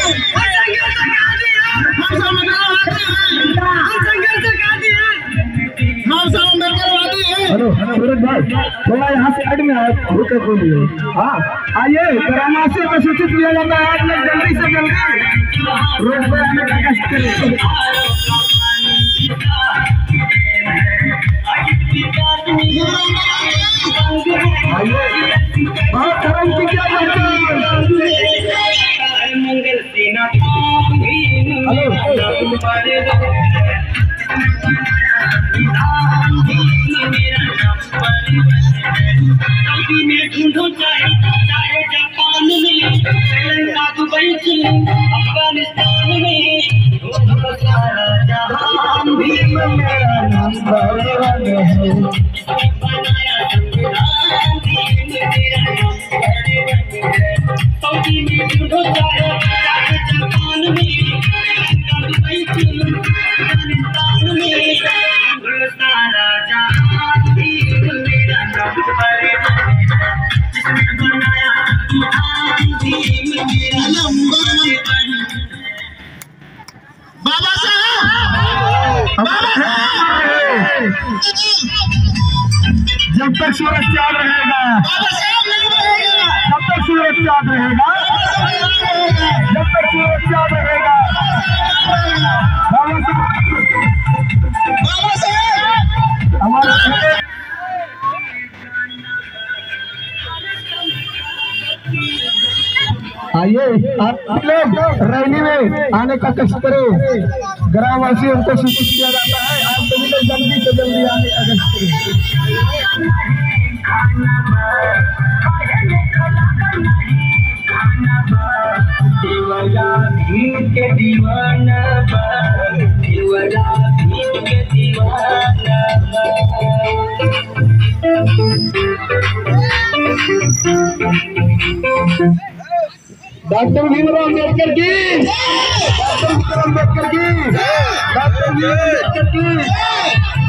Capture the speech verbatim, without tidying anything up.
Hello सूरज भाई, थोड़ा यहाँ से साइड में आए, रुके बोलिए। हाँ आइए, कोरोना से तो सूचित किया जाता है, आप लोग जल्दी से जल्दी रोड पर आने का कष्ट करें। बहुत धर्म की क्या बात चाहे जापान में, श्रीलंका, दुबई, चीन, अफगानिस्तान में, सारा जहां भी मेरा नाम बड़े है। बनाया संविधान दीन मेरा नाम बड़े है। सऊदी में ढूंढो चाहे चाहे जापान में, श्रीलंका, दुबई, चीन, अफगानिस्तान में, सारा जहां दीन मेरा नाम बड़े है। बाबा साहब, जब तक सूरज चाँद रहेगा, जब तक सूरज चाँद रहेगा, जब तक सूरज चाँद रहेगा, बाबा साहब हमारे आइए, आप लोग रैली में आने का कष्ट करें। ग्रामवासियों को सूचित किया जाता है, आप सभी लोग जल्दी से जल्दी आने का कष्ट करें। दीवाना भीम के दीवाना दीवाना भीम के दीवाना डॉक्टर भीमराव अम्बेडकर की, डॉक्टर भीमराव अम्बेडकर की, डॉक्टर भीमराव अम्बेडकर की।